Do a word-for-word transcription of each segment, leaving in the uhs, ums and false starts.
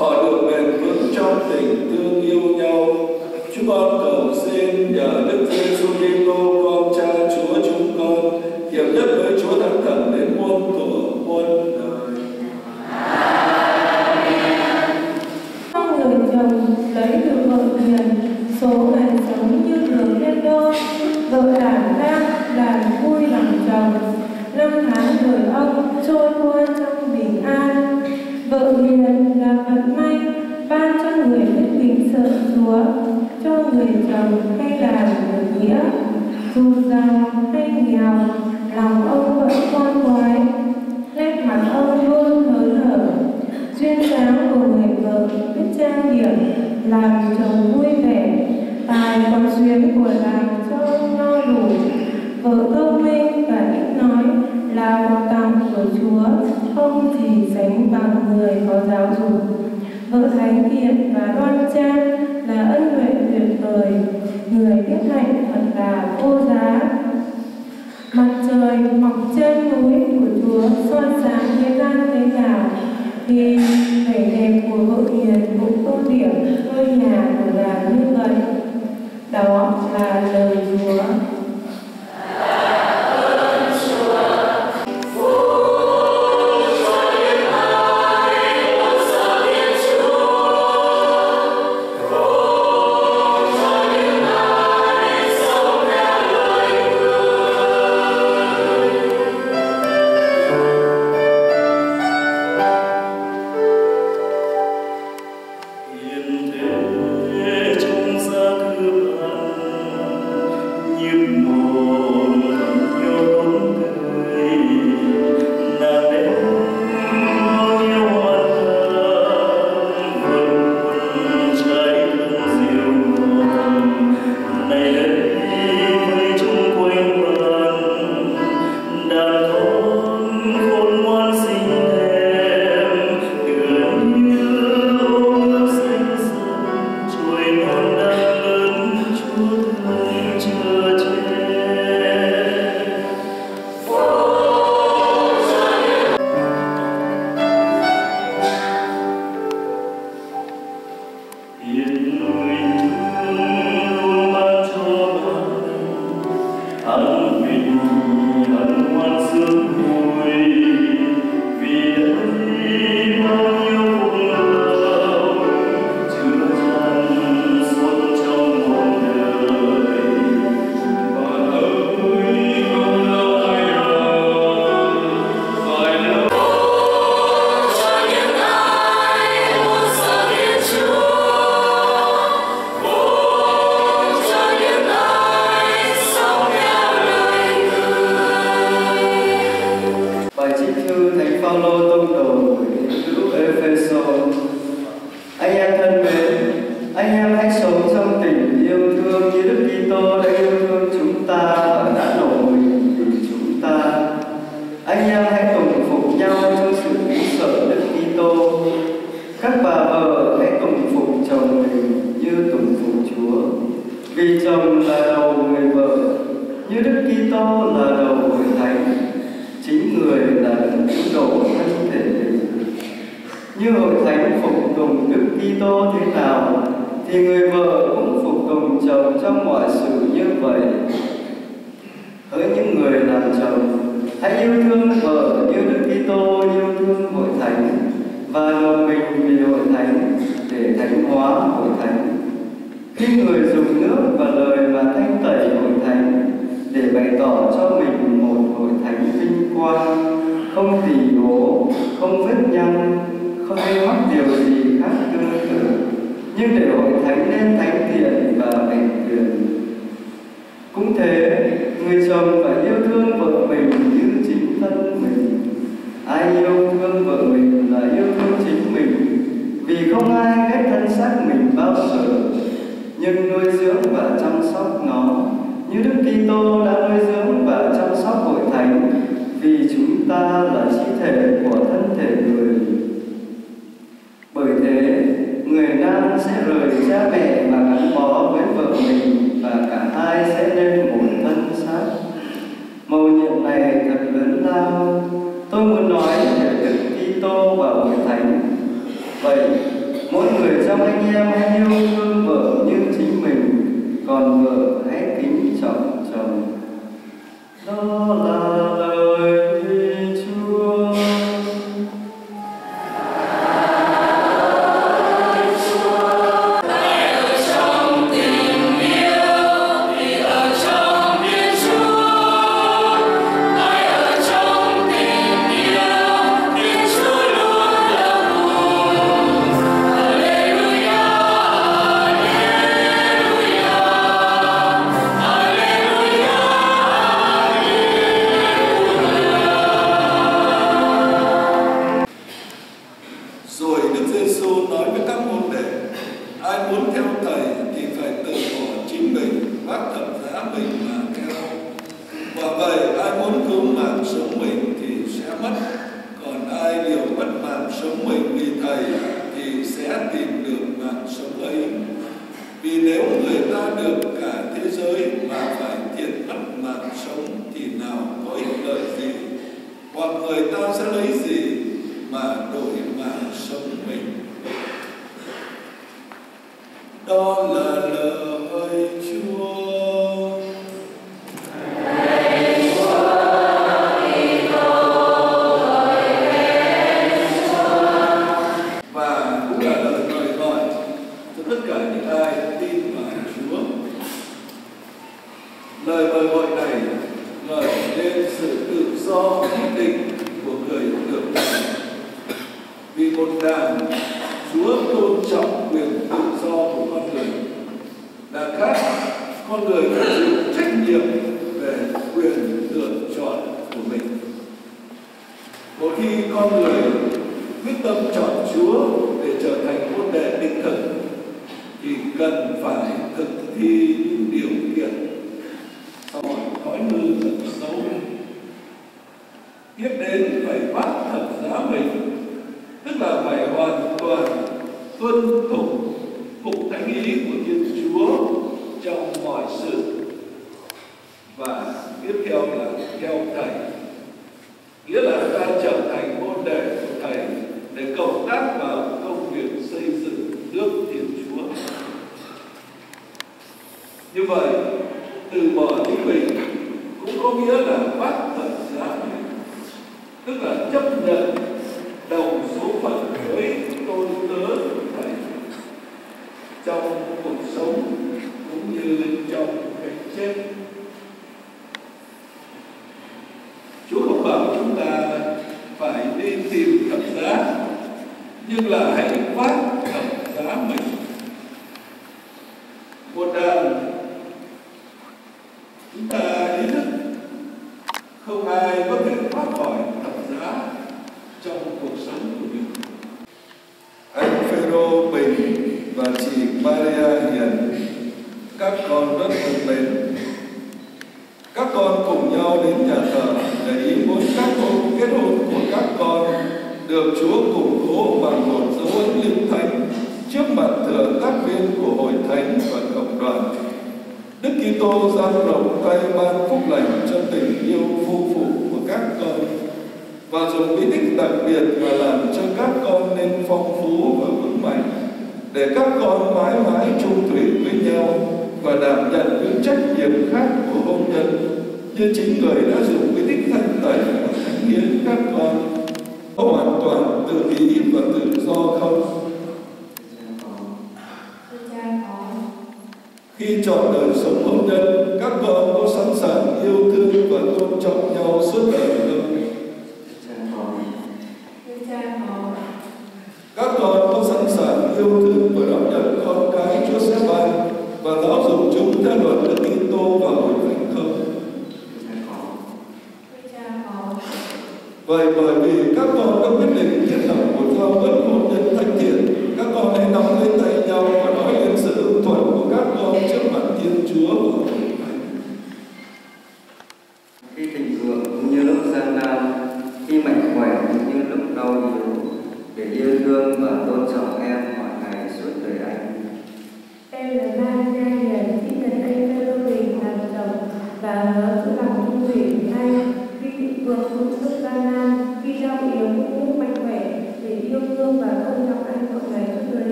họ được bền vững trong tình thương yêu nhau. Chúng con cầu xin nhờ Đức Giêsu Kitô con Cha Chúa chúng con hiệp nhất với Chúa Thánh Thần đến muôn thuở muôn đời. Mong người chồng lấy được vợ hiền, số ngày sống như đường thiên đô, vợ đảm đang đàn vui lòng chồng, năm tháng đời ông trôi qua trong bình an. Vợ hiền là vận may ban cho người biết kính sợ Chúa, cho người chồng hay làm người nghĩa, dù giàu hay nghèo, lòng ông vẫn con khoái, nét mặt ông luôn hớn hở. Duyên dáng của người vợ biết trang điểm, làm chồng vui vẻ, tài còn duyên của làm cho ông no đủ. Vợ thông minh và ít nói là quà tặng của Chúa, không gì sánh bằng người có giáo dục. Vợ thánh thiện và đoan trang là ân huệ tuyệt vời, người biết hạnh thật là vô giá. Mặt trời mọc trên núi của Chúa soi sáng thế gian thế nào, thì vẻ đẹp của vợ hiền cũng tô điểm ngôi nhà của nàng như vậy. Đó là lời Chúa. Tôi muốn nói về Đức Kitô và Hội Thánh. Vậy anh em hãy yêu thương vợ như chính mình, còn vợ hãy kính trọng chồng. Đó là lời Chúa.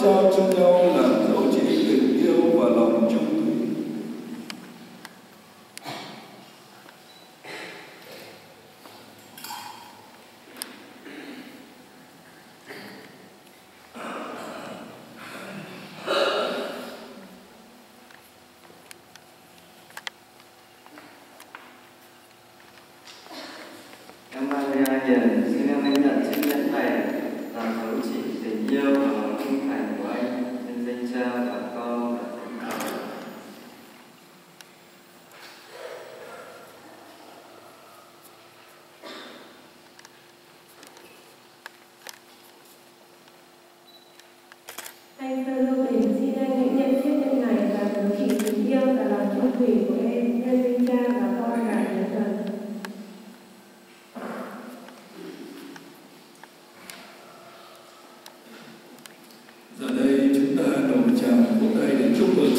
trao cho nhau làm dấu chỉ tình yêu và lòng trung thủy. Em Maria Hiền, xin em anh nhận chiếc nhẫn này làm dấu chỉ tình yêu và lòng trung thành của anh trên danh Cha và Con và Thánh Thần. Anh Phêrô Bình, xin anh nhận chiếc nhẫn này làm dấu chỉ tình yêu và lòng trung thủy của em nhân danh Cha và Con và Thánh Thần. Giờ đây chúng ta đồng chào một tay để chúc mừng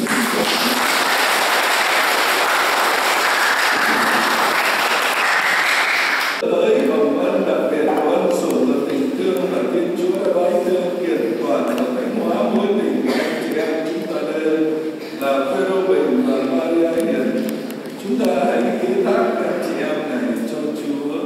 tới hồng ân đặc biệt của ân sủng và tình thương mà Thiên Chúa đã ban thương kiện toàn và thánh hóa mối tình của anh chị em chúng ta đây là Phêrô Bình và Maria Hiền. Chúng ta hãy ký thác anh chị em này cho Chúa.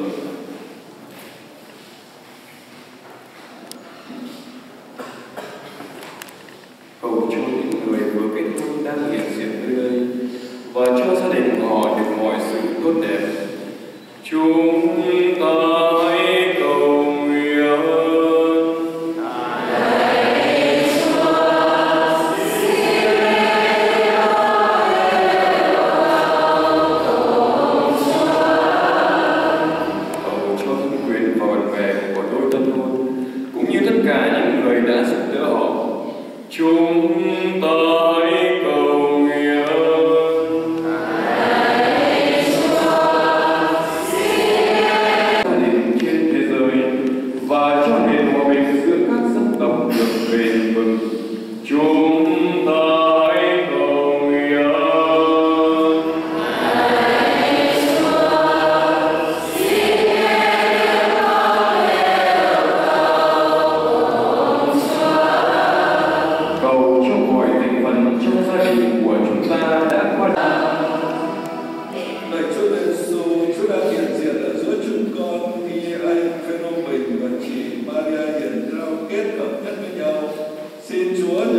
Cầu cho những người vừa kết hôn đang hiện diện nơi đây và cho gia đình họ được mọi sự tốt đẹp. Chúng ta hãy cầu nguyện. Cầu cho thân quyến và bạn bè của đôi tân hôn cũng như tất cả những người đã giúp đỡ họ. Chúng ta hãy cầu nguyện. Gia đình trên thế giới và cho nền hòa bình giữa các dân tộc được bền vững. Chúng ta hãy cầu nguyện. Cầu cho mọi thành phần trong gia đình của chúng ta đã qua đời. Lạy Chúa Giêsu, Chúa đang hiện diện ở giữa chúng con khi anh Phêrô Bình và chị Maria Hiền giao kết hợp nhất với nhau. Xin Chúa